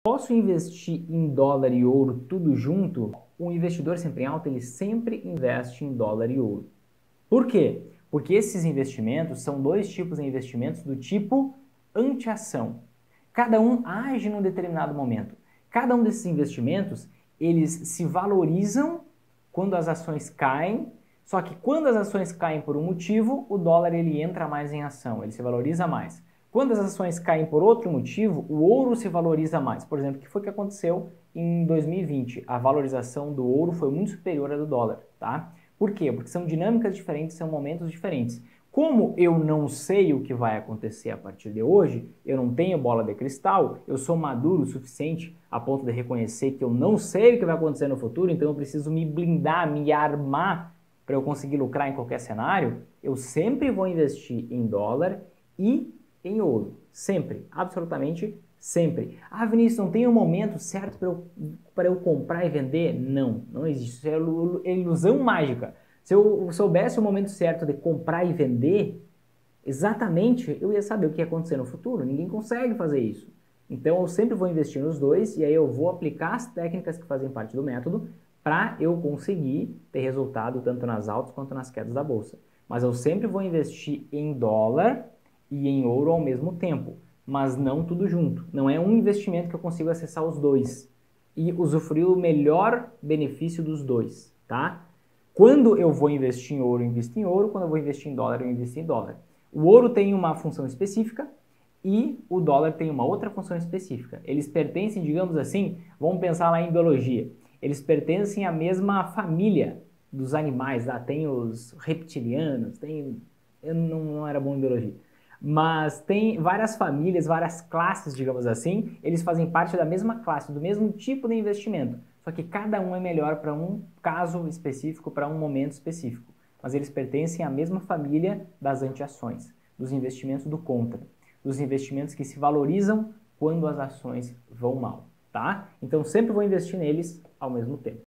Posso investir em dólar e ouro tudo junto? O investidor sempre em alta, ele sempre investe em dólar e ouro. Por quê? Porque esses investimentos são dois tipos de investimentos do tipo anti-ação. Cada um age num determinado momento. Cada um desses investimentos, eles se valorizam quando as ações caem, só que quando as ações caem por um motivo, o dólar ele entra mais em ação, ele se valoriza mais. Quando as ações caem por outro motivo, o ouro se valoriza mais. Por exemplo, o que foi que aconteceu em 2020? A valorização do ouro foi muito superior à do dólar, tá? Por quê? Porque são dinâmicas diferentes, são momentos diferentes. Como eu não sei o que vai acontecer a partir de hoje, eu não tenho bola de cristal, eu sou maduro o suficiente a ponto de reconhecer que eu não sei o que vai acontecer no futuro, então eu preciso me blindar, me armar para eu conseguir lucrar em qualquer cenário, eu sempre vou investir em dólar e em ouro. Sempre, absolutamente sempre. Ah, Vinícius, não tem um momento certo para eu comprar e vender? Não, não existe. Isso é ilusão mágica. Se eu soubesse o momento certo de comprar e vender, exatamente, eu ia saber o que ia acontecer no futuro. Ninguém consegue fazer isso. Então, eu sempre vou investir nos dois e aí eu vou aplicar as técnicas que fazem parte do método para eu conseguir ter resultado tanto nas altas quanto nas quedas da bolsa. Mas eu sempre vou investir em dólar e em ouro ao mesmo tempo, mas não tudo junto. Não é um investimento que eu consigo acessar os dois e usufruir o melhor benefício dos dois, tá? Quando eu vou investir em ouro, eu invisto em ouro. Quando eu vou investir em dólar, eu invisto em dólar. O ouro tem uma função específica e o dólar tem uma outra função específica. Eles pertencem, digamos assim, vamos pensar lá em biologia, eles pertencem à mesma família dos animais. Lá tem os reptilianos, tem... Eu não era bom em biologia. Mas tem várias famílias, várias classes, digamos assim, eles fazem parte da mesma classe, do mesmo tipo de investimento. Só que cada um é melhor para um caso específico, para um momento específico. Mas eles pertencem à mesma família das anti-ações, dos investimentos do contra, dos investimentos que se valorizam quando as ações vão mal, tá? Então sempre vou investir neles ao mesmo tempo.